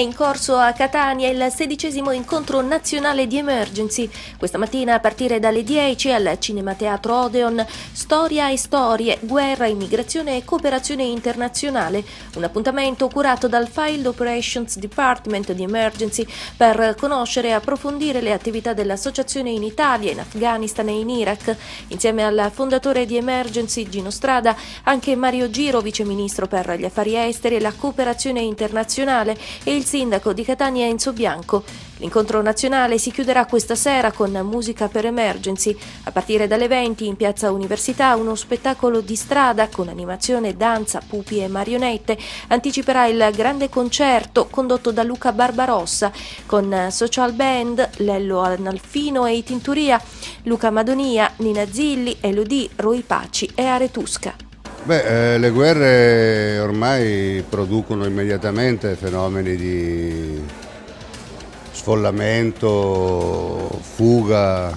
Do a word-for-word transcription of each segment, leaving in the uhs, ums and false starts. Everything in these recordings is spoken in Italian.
in corso a Catania il sedicesimo incontro nazionale di Emergency. Questa mattina a partire dalle dieci al Cinemateatro Odeon, Storia e storie, guerra, immigrazione e cooperazione internazionale. Un appuntamento curato dal Field Operations Department di Emergency per conoscere e approfondire le attività dell'associazione in Italia, in Afghanistan e in Iraq. Insieme al fondatore di Emergency, Gino Strada, anche Mario Giro, viceministro per gli affari esteri e la cooperazione internazionale, e il sindaco di Catania Enzo Bianco. L'incontro nazionale si chiuderà questa sera con musica per Emergency. A partire dalle venti in Piazza Università uno spettacolo di strada con animazione, danza, pupi e marionette anticiperà il grande concerto condotto da Luca Barbarossa con Social Band, Lello Analfino e i Tinturia, Luca Madonia, Nina Zilli, Elodie, Roy Paci e Aretusca. Beh, eh, le guerre ormai producono immediatamente fenomeni di sfollamento, fuga,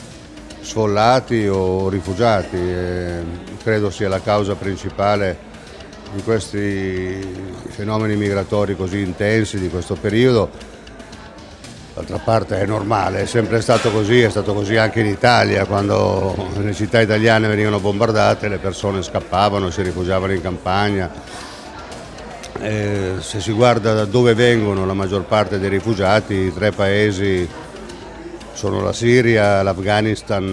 sfollati o rifugiati. Eh, credo sia la causa principale di questi fenomeni migratori così intensi di questo periodo. D'altra parte è normale, è sempre stato così, è stato così anche in Italia, quando le città italiane venivano bombardate le persone scappavano, si rifugiavano in campagna. Eh, se si guarda da dove vengono la maggior parte dei rifugiati, i tre paesi sono la Siria, l'Afghanistan,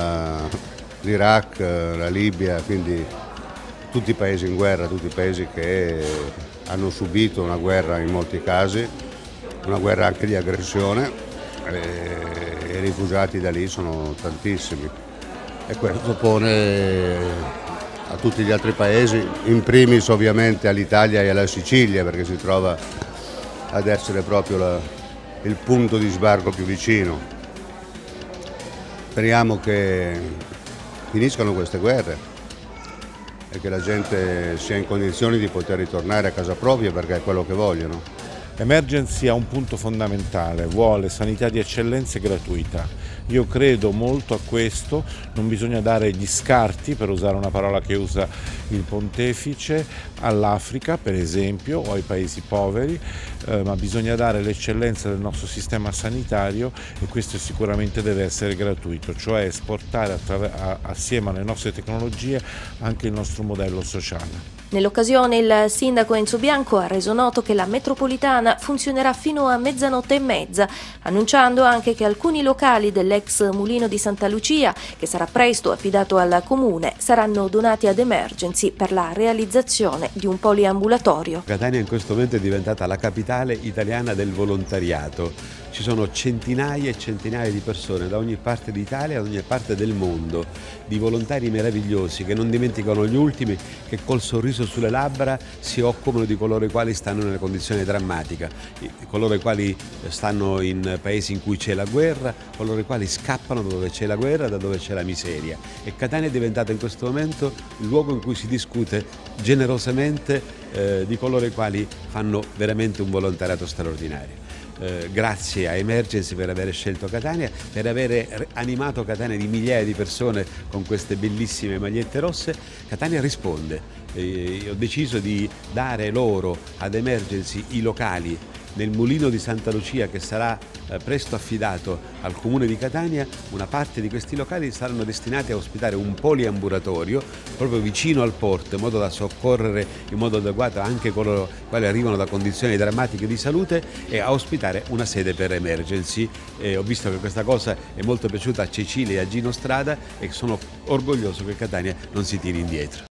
l'Iraq, la Libia, quindi tutti i paesi in guerra, tutti i paesi che hanno subito una guerra in molti casi, una guerra anche di aggressione, e i rifugiati da lì sono tantissimi e questo pone a tutti gli altri paesi, in primis ovviamente all'Italia e alla Sicilia, perché si trova ad essere proprio la, il punto di sbarco più vicino. Speriamo che finiscano queste guerre e che la gente sia in condizioni di poter ritornare a casa propria, perché è quello che vogliono. Emergency ha un punto fondamentale, vuole sanità di eccellenza e gratuita. Io credo molto a questo, non bisogna dare gli scarti, per usare una parola che usa il pontefice, all'Africa per esempio o ai paesi poveri, eh, ma bisogna dare l'eccellenza del nostro sistema sanitario e questo sicuramente deve essere gratuito, cioè esportare assieme alle nostre tecnologie anche il nostro modello sociale. Nell'occasione il sindaco Enzo Bianco ha reso noto che la metropolitana funzionerà fino a mezzanotte e mezza, annunciando anche che alcuni locali dell'ex mulino di Santa Lucia, che sarà presto affidato al comune, saranno donati ad Emergency per la realizzazione di un poliambulatorio. Catania in questo momento è diventata la capitale italiana del volontariato. Ci sono centinaia e centinaia di persone da ogni parte d'Italia, da ogni parte del mondo, di volontari meravigliosi che non dimenticano gli ultimi, che col sorriso sulle labbra si occupano di coloro i quali stanno in una condizione drammatica, coloro i quali stanno in paesi in cui c'è la guerra, coloro i quali scappano da dove c'è la guerra, da dove c'è la miseria. E Catania è diventata in questo momento il luogo in cui si discute generosamente eh, di coloro i quali fanno veramente un volontariato straordinario. Eh, grazie a Emergency per aver scelto Catania, per aver animato Catania di migliaia di persone con queste bellissime magliette rosse. Catania risponde. Eh, ho deciso di dare loro ad Emergency i locali nel mulino di Santa Lucia, che sarà eh, presto affidato al comune di Catania. Una parte di questi locali saranno destinati a ospitare un poliambulatorio proprio vicino al porto, in modo da soccorrere in modo adeguato anche coloro i quali arrivano da condizioni drammatiche di salute, e a ospitare una sede per Emergency. E ho visto che questa cosa è molto piaciuta a Cecilia e a Gino Strada e sono orgoglioso che Catania non si tiri indietro.